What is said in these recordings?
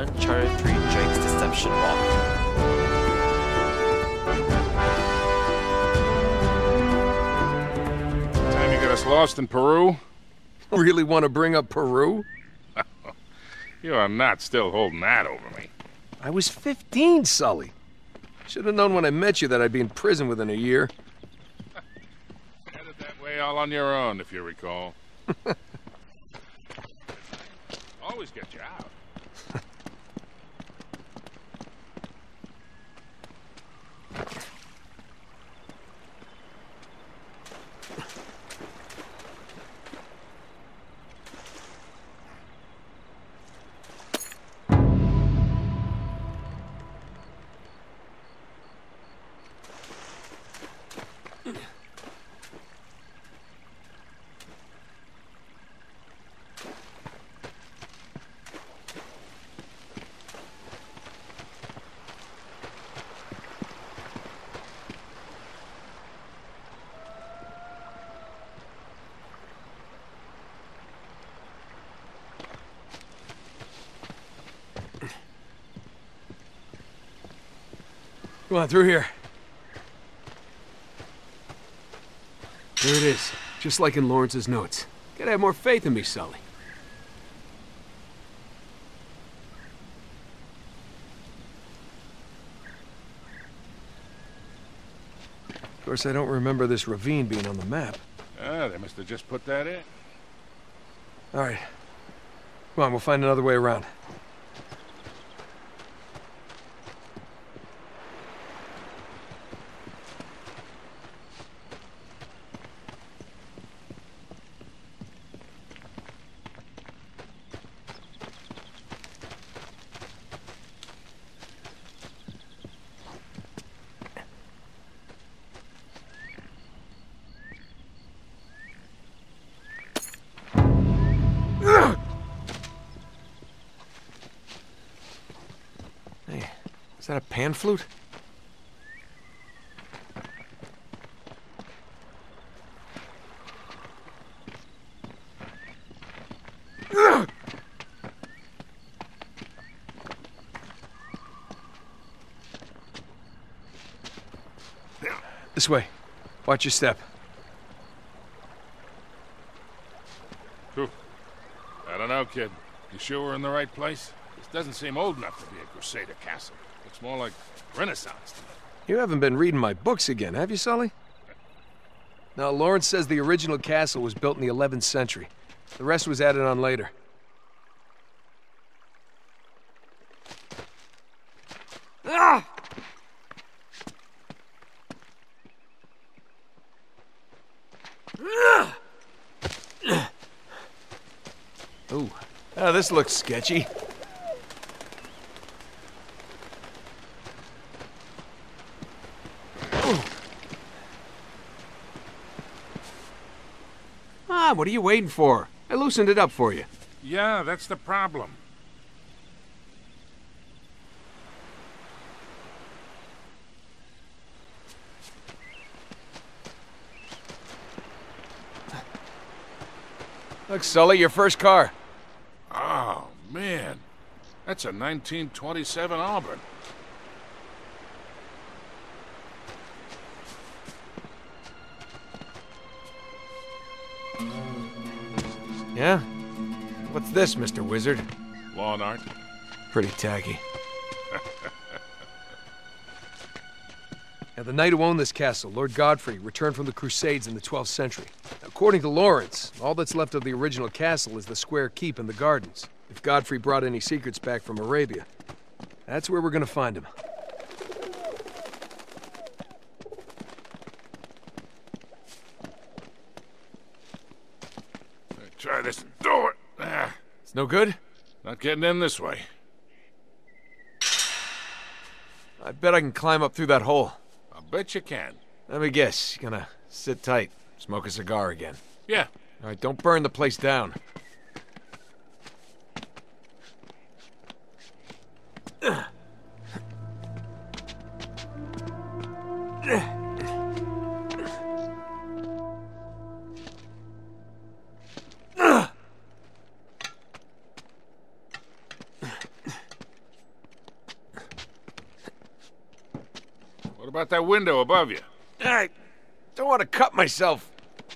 Uncharted 3 Drake's Deception walkthrough. Time you got us lost in Peru? Really want to bring up Peru? You are not still holding that over me. I was 15, Sully. Should have known when I met you that I'd be in prison within a year. Headed that way all on your own, if you recall. Always get you out. Come on, through here. There it is, just like in Lawrence's notes. Gotta have more faith in me, Sully. Of course, I don't remember this ravine being on the map. Ah, they must have just put that in. All right. Come on, we'll find another way around. Is that a pan flute? This way. Watch your step. Whew. I don't know, kid. You sure we're in the right place? This doesn't seem old enough to be a Crusader castle. Looks more like Renaissance to me. You haven't been reading my books again, have you, Sully? Now, Lawrence says the original castle was built in the 11th century. The rest was added on later. Ah! Ooh, this looks sketchy. What are you waiting for? I loosened it up for you. Yeah, that's the problem. Look, Sully, your first car. Oh, man. That's a 1927 Auburn. Yeah? What's this, Mr. Wizard? Lawn art. Pretty tacky. Now, the knight who owned this castle, Lord Godfrey, returned from the Crusades in the 12th century. According to Lawrence, all that's left of the original castle is the square keep and the gardens. If Godfrey brought any secrets back from Arabia, that's where we're gonna find him. Try this door. It's no good? Not getting in this way. I bet I can climb up through that hole. I'll bet you can. Let me guess, you're gonna sit tight, smoke a cigar again. Yeah. All right, don't burn the place down. about that window above you? I don't want to cut myself.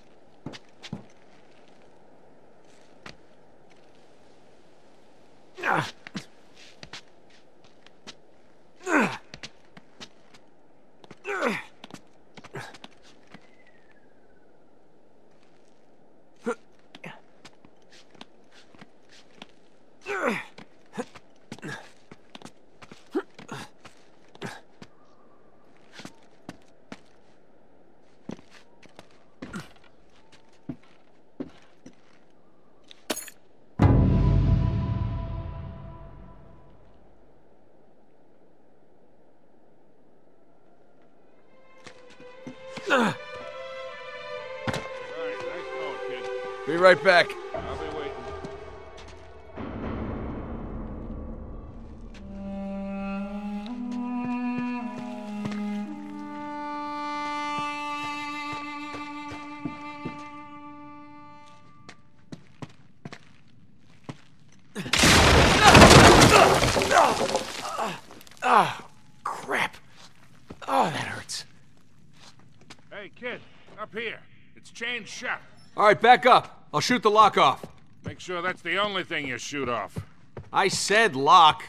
All right, nice going, kid. Be right back. I'll be waiting. Oh, crap. Oh, that hurts. Hey, kid, up here. It's chained shut. All right, back up. I'll shoot the lock off. Make sure that's the only thing you shoot off. I said lock.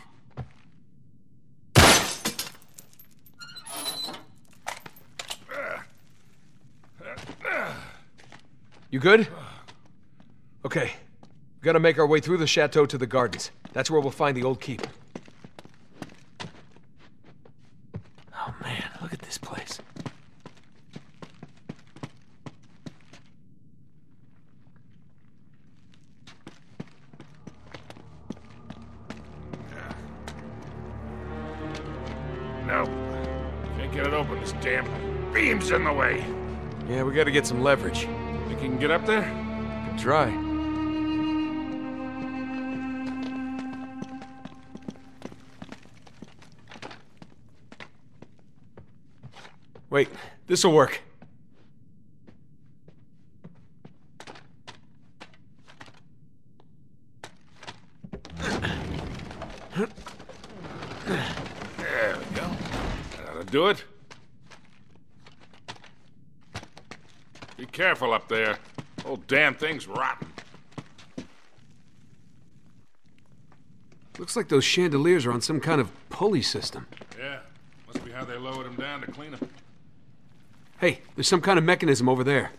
You good? Okay. We gotta make our way through the chateau to the gardens. That's where we'll find the old keep. Oh man, look at this place. No. Can't get it open. This damn beam's in the way. Yeah, we gotta get some leverage. Think you can get up there? Can try. Wait, this'll work. There we go. That'll do it. Be careful up there. Whole damn thing's rotten. Looks like those chandeliers are on some kind of pulley system. Yeah, must be how they lowered them down to clean them. Hey, there's some kind of mechanism over there.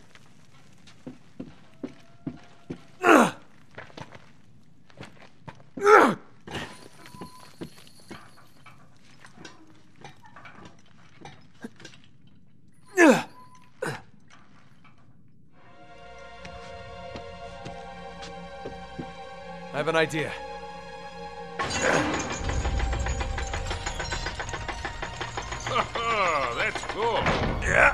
I have an idea. Oh, that's cool. Yeah.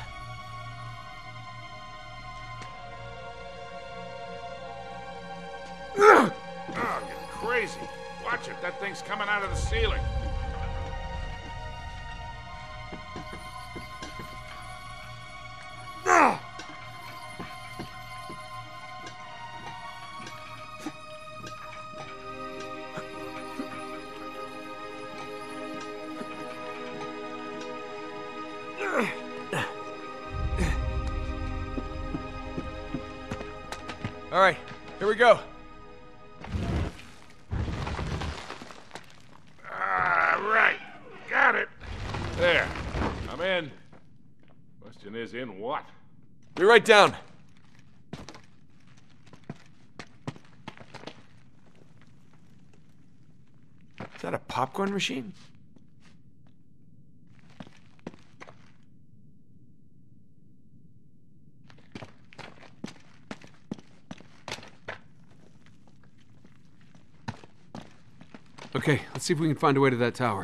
Oh, you're crazy. Watch it. That thing's coming out of the ceiling. All right, here we go. Right. Got it. There. I'm in. Question is, in what? Be right down. Is that a popcorn machine? Okay, let's see if we can find a way to that tower.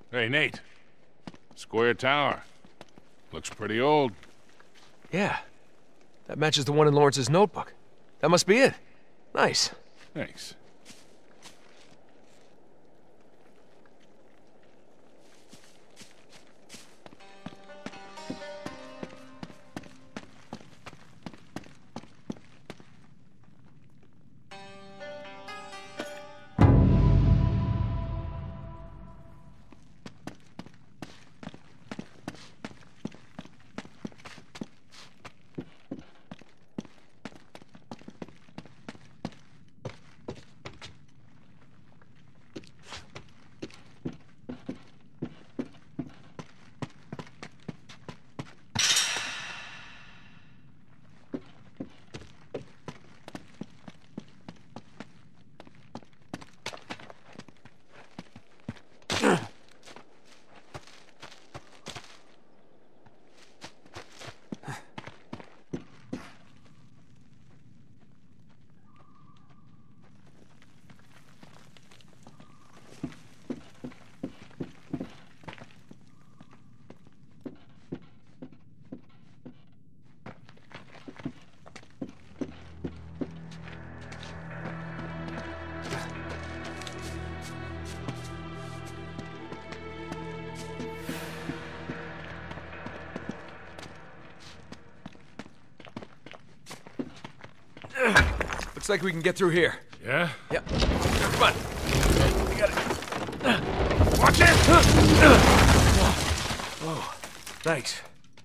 Hey, Nate. Square tower. Looks pretty old. Yeah. That matches the one in Lawrence's notebook. That must be it. Nice. Thanks. Looks like we can get through here. Yeah? Yep. Come on. We got it. Watch it! Oh, thanks.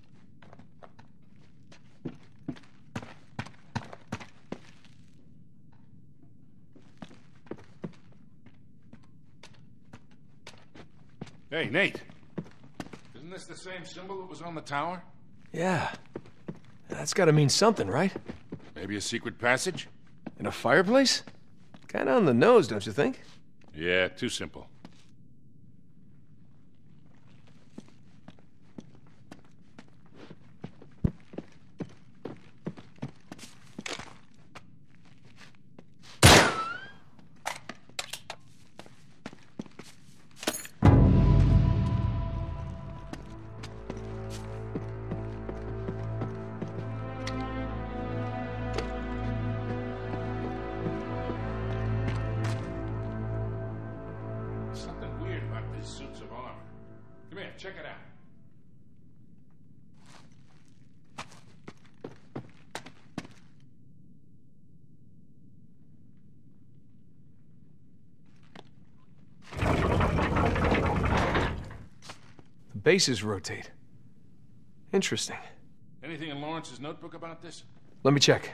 Hey, Nate. Isn't this the same symbol that was on the tower? Yeah. That's gotta mean something, right? Maybe a secret passage? In a fireplace? Kinda on the nose, don't you think? Yeah, too simple. Something weird about these suits of armor. Come here, check it out. The bases rotate. Interesting. Anything in Lawrence's notebook about this? Let me check.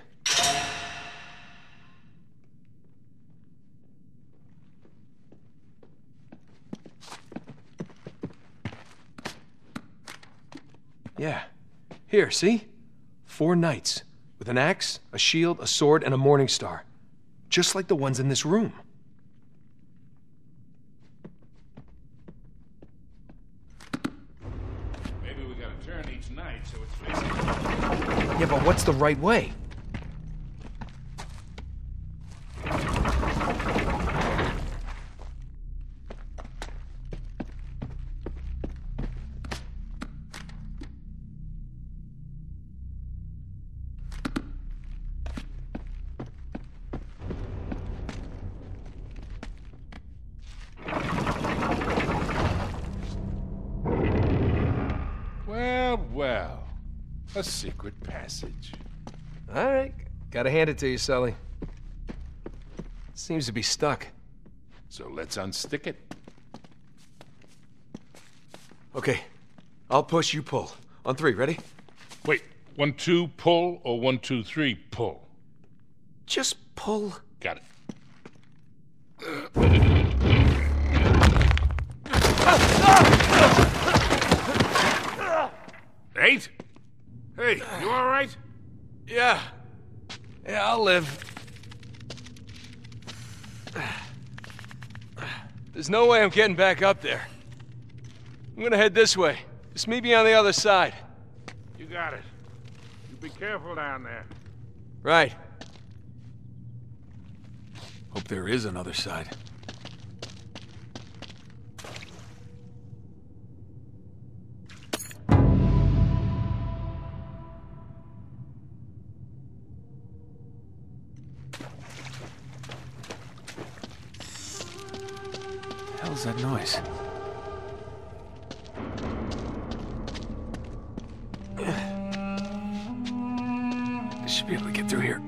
Yeah. Here, see? 4 knights. With an axe, a shield, a sword, and a morning star. Just like the ones in this room. Maybe we gotta turn each knight so it's facing. Yeah, but what's the right way? Well, a secret passage. All right. Gotta hand it to you, Sully. Seems to be stuck. So let's unstick it. Okay. I'll push, you pull. On 3, ready? Wait, 1, 2, pull, or 1, 2, 3, pull? Just pull. Got it. Nate? Hey, you all right? Yeah. Yeah, I'll live. There's no way I'm getting back up there. I'm gonna head this way. Just meet me on the other side. You got it. You be careful down there. Right. Hope there is another side. hell's that noise? I should be able to get through here.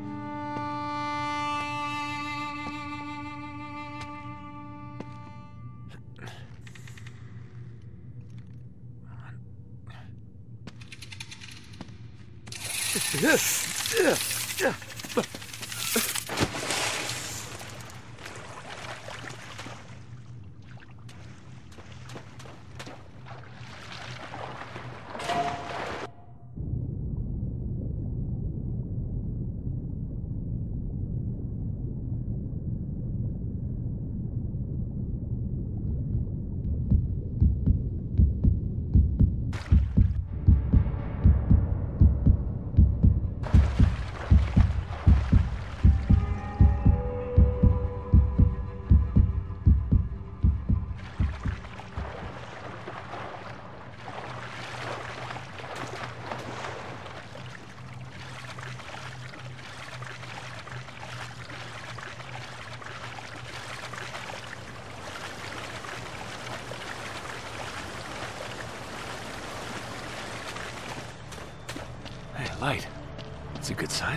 Light. That's a good sign.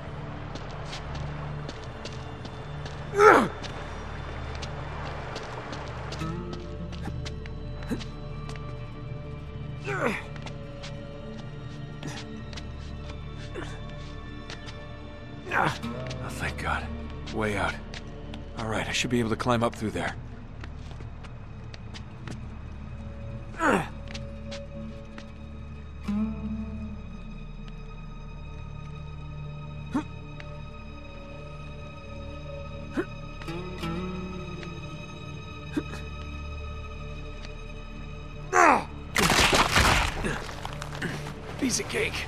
Oh, thank God. Way out. All right, I should be able to climb up through there. Piece of cake.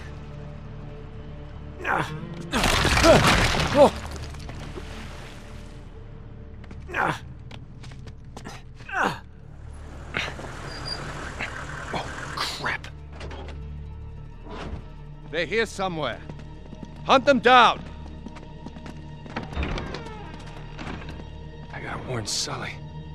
Oh, crap. They're here somewhere. Hunt them down! I gotta warn Sully.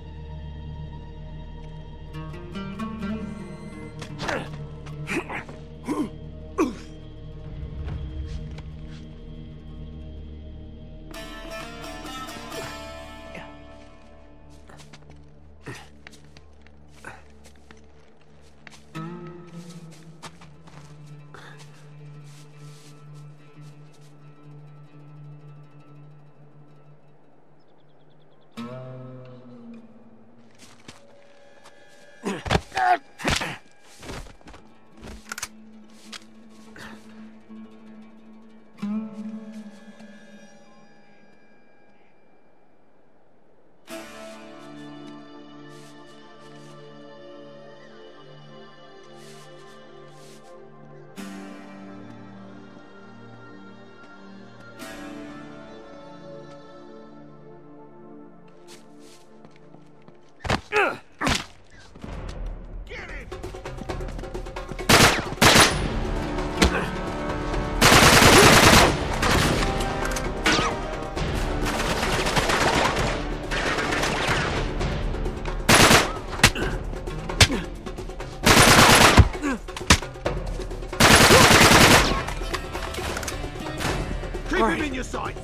Keep him in your sights!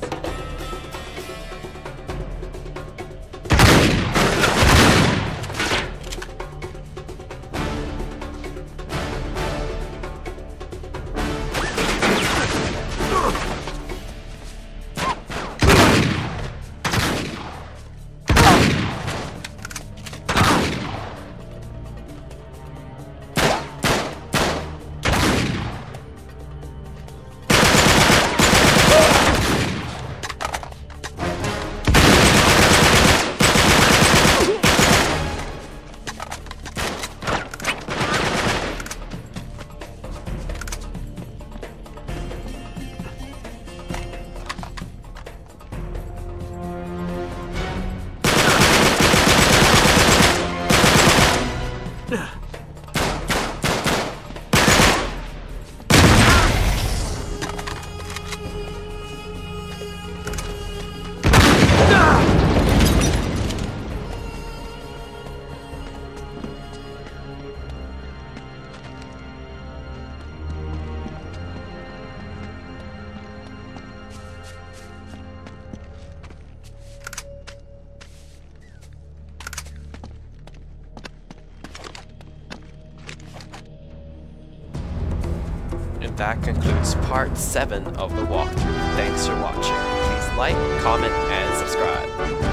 that concludes part 7 of the walkthrough. Thanks for watching. Please like, comment, and subscribe.